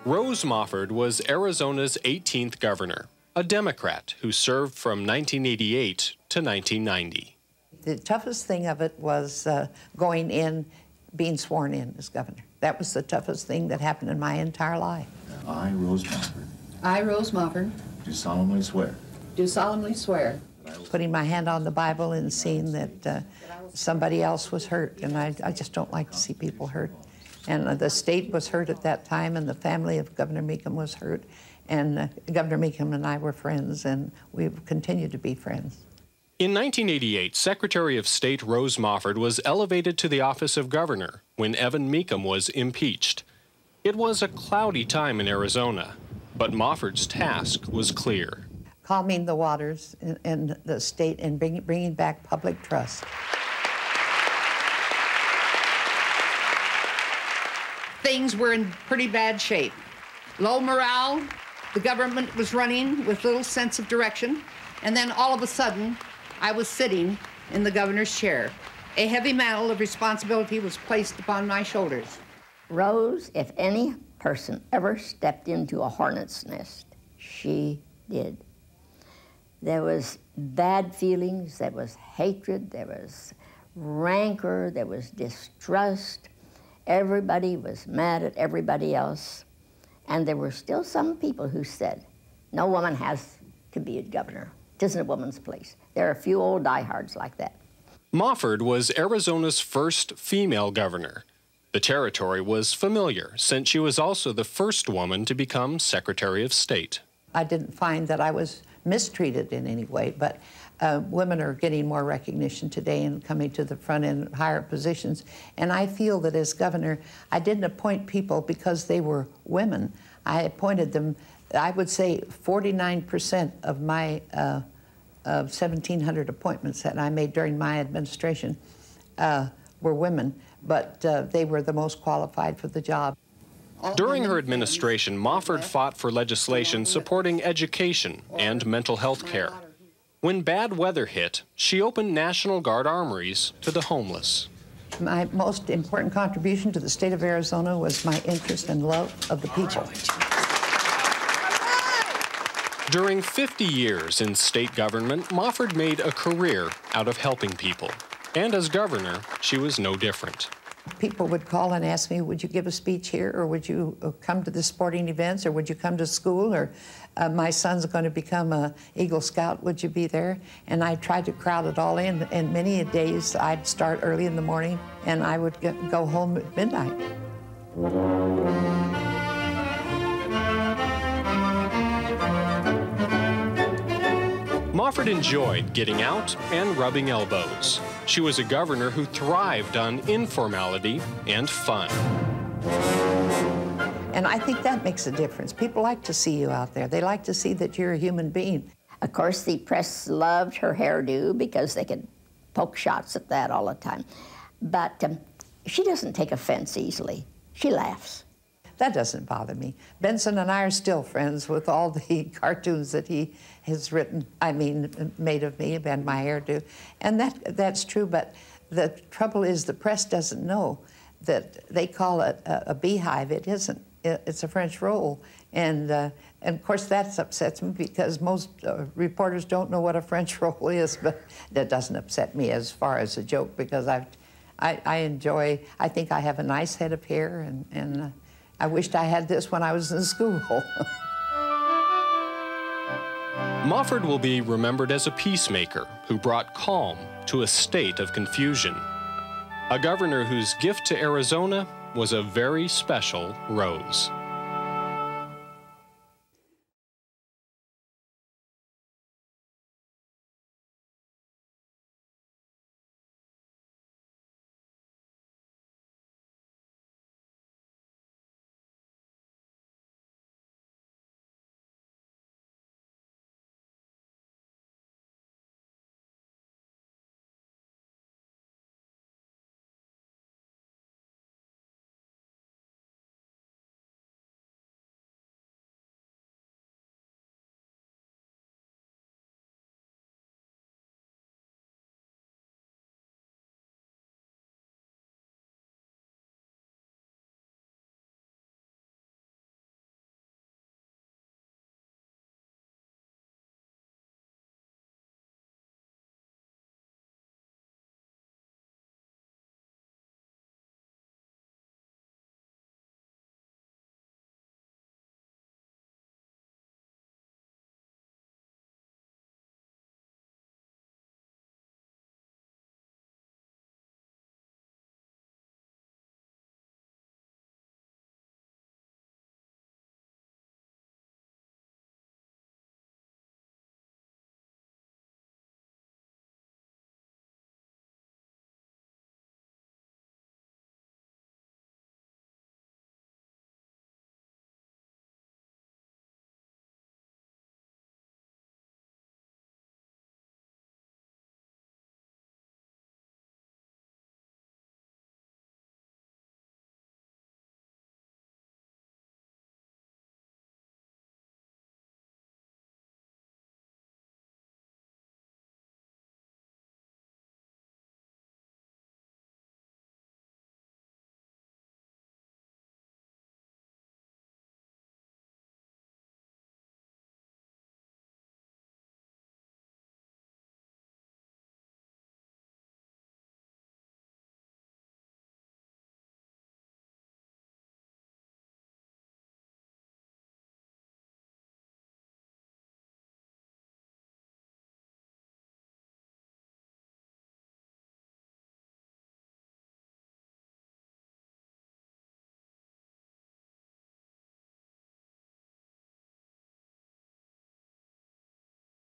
Rose Mofford was Arizona's 18th governor, a Democrat who served from 1988 to 1990. The toughest thing of it was going in, being sworn in as governor. That was the toughest thing that happened in my entire life. I, Rose Mofford. I, Rose Mofford. Do solemnly swear. Do solemnly swear. Putting my hand on the Bible and seeing that somebody else was hurt, and I just don't like to see people hurt. And the state was hurt at that time, and the family of Governor Mecham was hurt. And Governor Mecham and I were friends, and we've continued to be friends. In 1988, Secretary of State Rose Mofford was elevated to the office of governor when Evan Mecham was impeached. It was a cloudy time in Arizona, but Mofford's task was clear. Calming the waters in the state and bringing back public trust. Things were in pretty bad shape. Low morale, the government was running with little sense of direction, and then all of a sudden, I was sitting in the governor's chair. A heavy mantle of responsibility was placed upon my shoulders. Rose, if any person ever stepped into a hornet's nest, she did. There was bad feelings, there was hatred, there was rancor, there was distrust. Everybody was mad at everybody else. And there were still some people who said, no woman has to be a governor. It isn't a woman's place. There are a few old diehards like that. Mofford was Arizona's first female governor. The territory was familiar, since she was also the first woman to become Secretary of State. I didn't find that I was mistreated in any way, but women are getting more recognition today and coming to the front in higher positions. And I feel that as governor, I didn't appoint people because they were women. I appointed them, I would say 49% of my 1,700 appointments that I made during my administration were women, but they were the most qualified for the job. During her administration, Mofford fought for legislation supporting education and mental health care. When bad weather hit, she opened National Guard armories to the homeless. My most important contribution to the state of Arizona was my interest and love of the people. During 50 years in state government, Mofford made a career out of helping people. And as governor, she was no different. People would call and ask me, would you give a speech here, or would you come to the sporting events, or would you come to school, or my son's going to become an Eagle Scout, would you be there? And I tried to crowd it all in, and many days I'd start early in the morning, and I would go home at midnight. Mofford enjoyed getting out and rubbing elbows. She was a governor who thrived on informality and fun. And I think that makes a difference. People like to see you out there. They like to see that you're a human being. Of course, the press loved her hairdo because they could poke shots at that all the time. But she doesn't take offense easily. She laughs. That doesn't bother me. Benson and I are still friends with all the cartoons that he has written, made of me and my hairdo. And that's true, but the trouble is the press doesn't know that they call it a beehive. It isn't. It's a French roll. And of course, that upsets me because most reporters don't know what a French roll is, but that doesn't upset me as far as a joke because I enjoy, I think I have a nice head of hair, and I wished I had this when I was in school. Mofford will be remembered as a peacemaker who brought calm to a state of confusion. A governor whose gift to Arizona was a very special rose.